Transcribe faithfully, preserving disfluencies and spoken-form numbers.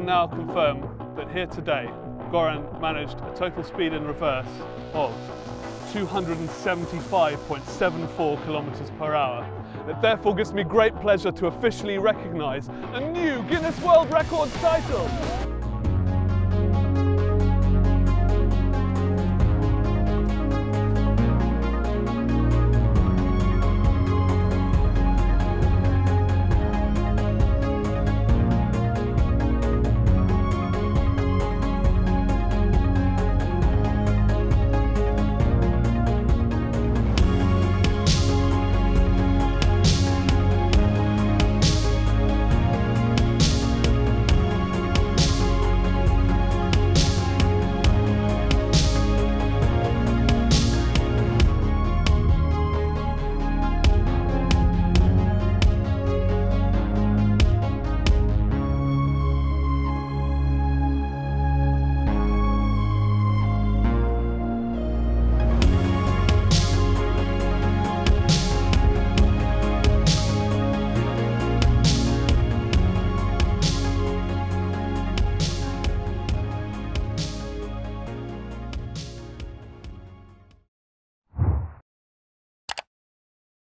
can now confirm that here today, Goran managed a total speed in reverse of two hundred seventy-five point seven four kilometers per hour. It therefore gives me great pleasure to officially recognise a new Guinness World Records title.